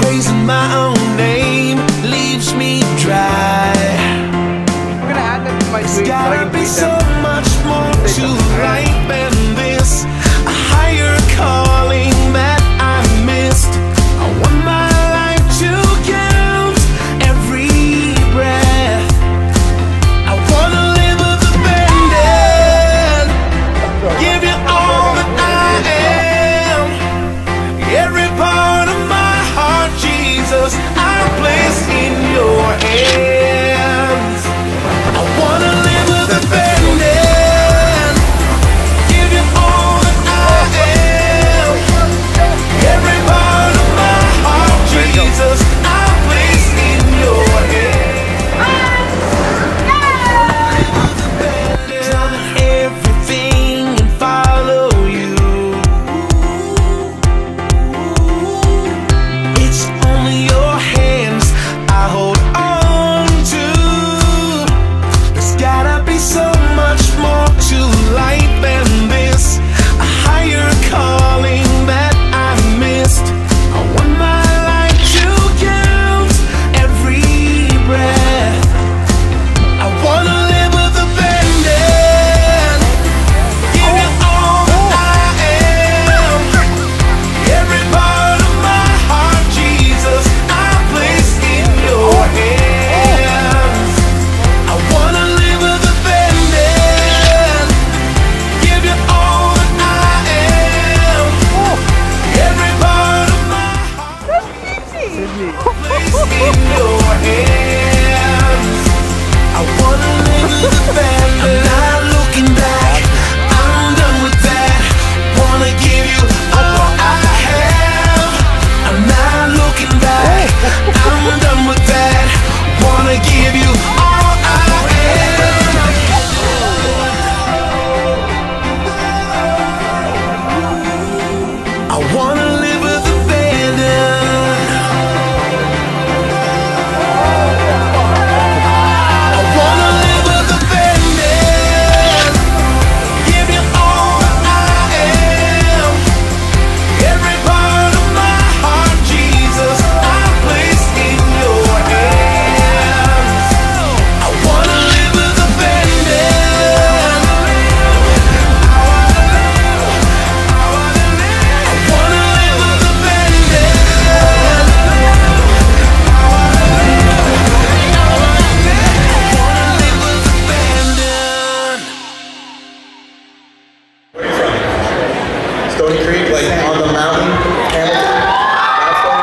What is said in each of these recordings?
praising my own name leaves me dry. I'm gonna add them to my tweet. There's gotta be so much more to life than this, a higher calling that I missed. I want my life to count every breath. I wanna live with abandon, give you all that I am, every part of my heart, Jesus, I place in your hands. I wanna live with abandon, give you all that I am, every part of my heart, Jesus, I place in your hands. Drop everything and follow you. It's only your hands I hold on to. There's gotta be so much more to life than this, a higher calling that I missed. I want my life to count every breath. I wanna live with abandon, give you all that I am, every part of my heart, Jesus, I place in your hands. I wanna live with abandon, give you all that I am, every part of my heart, place in your hands. I wanna live with abandon. I'm not looking back, I'm done with that. Wanna give you all I have. I'm not looking back, I'm done with that. Wanna give you all I am. I wanna live with abandon. I wanna live with abandon, give you all that I am, every part of my heart, Jesus, I place in your hands. I wanna live with abandon. I wanna live with abandon. Stoney Creek, like on the mountain, Hamilton. That's Stoney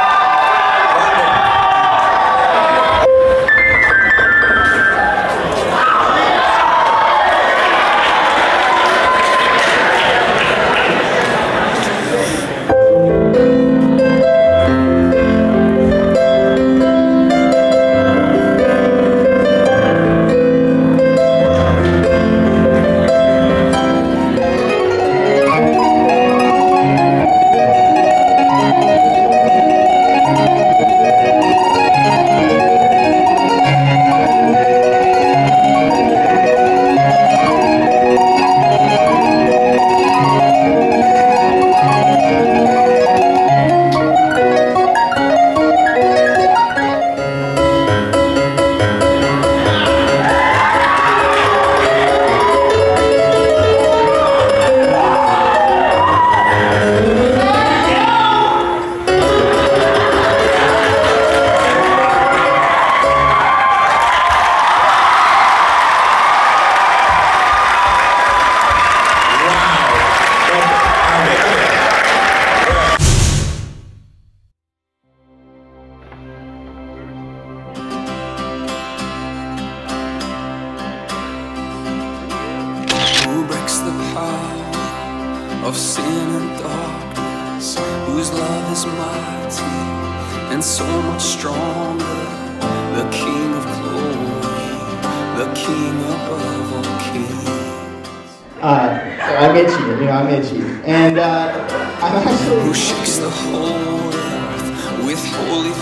of sin and darkness, whose love is mighty and so much stronger, the King of glory, the King above all kings. So I met you, and I'm actually... Who shakes the whole earth with holy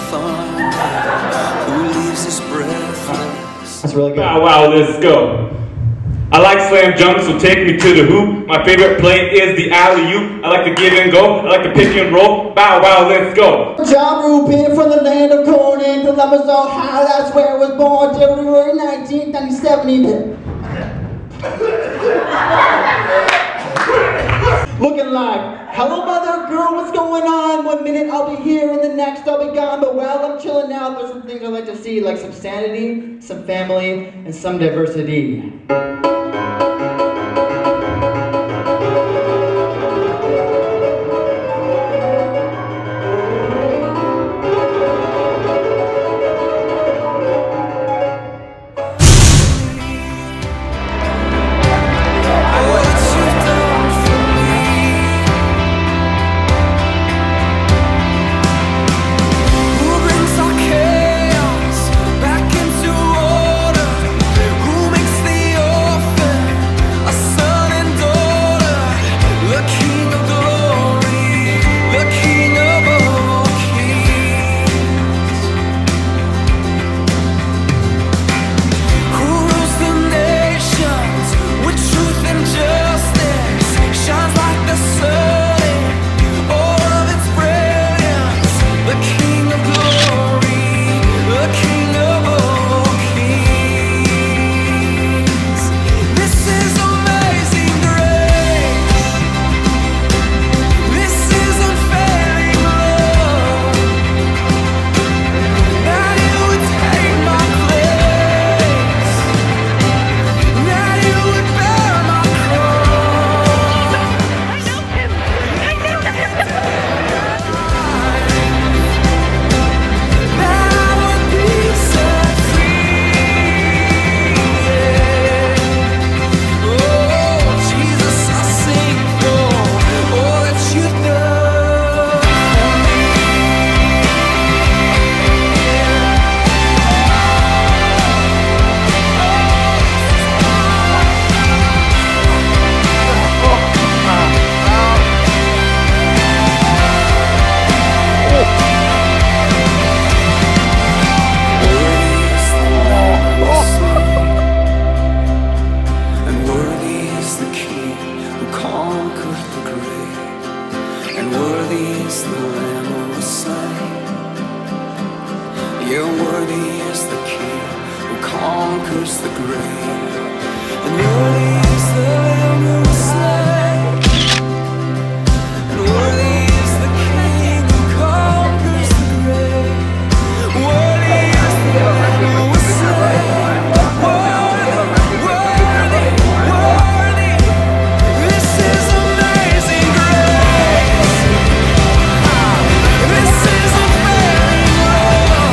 thunder, who leaves us breathless. That's really good. Wow, let's go. I like slam junk, so take me to the hoop. My favorite play is the alley-oop. I like to give and go. I like to pick and roll. Bow wow, let's go. Ja Rule, being from the land of corn and Columbus, Ohio, that's where I was born, February 1997. Looking like, hello mother, girl, what's going on? 1 minute I'll be here and the next I'll be gone, but while I'm chilling out, there's some things I like to see, like some sanity, some family, and some diversity.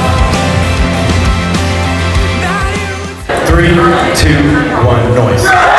Three, two, one, noise.